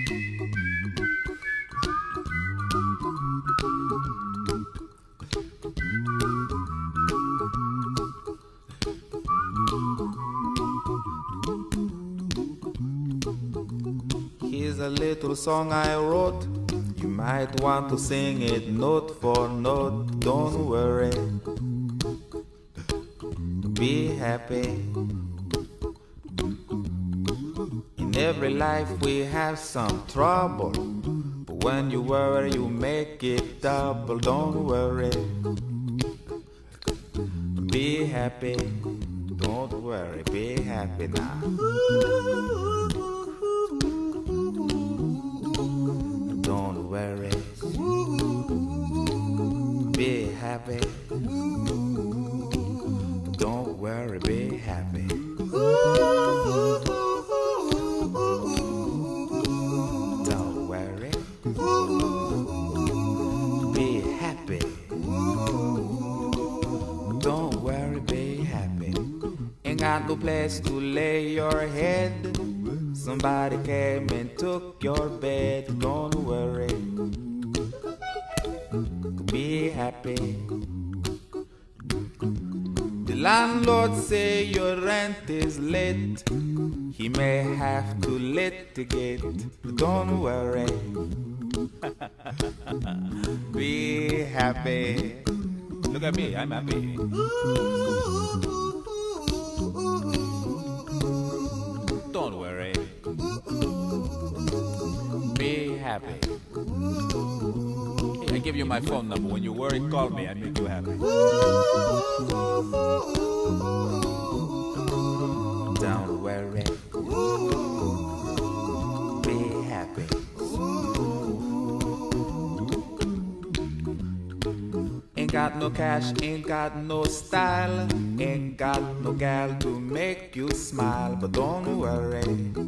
Here's a little song I wrote. You might want to sing it note for note. Don't worry, be happy. In every life we have some trouble, but when you worry you make it double. Don't worry, be happy. Don't worry, be happy now. Don't worry, be happy. Don't worry, be happy. Don't worry, be happy. Don't worry, be happy. Ain't got no place to lay your head. Somebody came and took your bed. Don't worry, be happy. The landlord say your rent is late. He may have to litigate. Don't worry, be happy. Look at me, I'm happy. Don't worry, be happy. Hey, I give you my phone number. When you worry, call me. I make you happy. Don't worry, be happy. Ain't got no cash, ain't got no style, ain't got no gal to make you smile. But don't worry,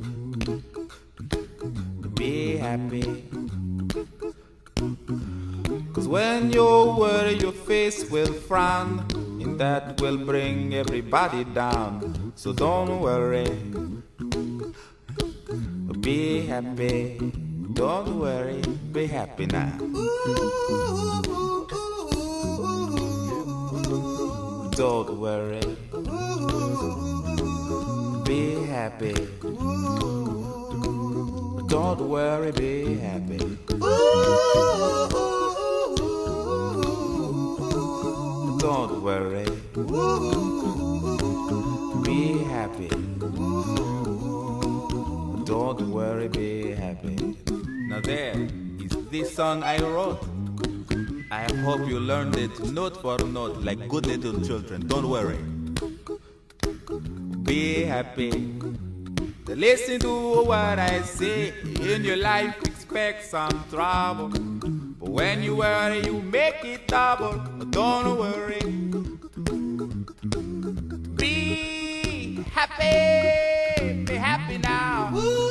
be happy. Cause when you worry your face will frown, and that will bring everybody down. So don't worry, be happy. Don't worry, be happy now. Don't worry, be happy. Don't worry, be happy. Don't worry, be happy. Don't worry, be happy. Now there is this song I wrote. I hope you learned it note for note like good little children. Don't worry, be happy. Listen to what I say. In your life expect some trouble, but when you worry you make it double. Don't worry, be happy. Be happy now.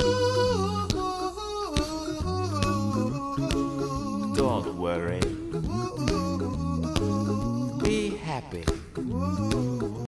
Don't worry, be happy.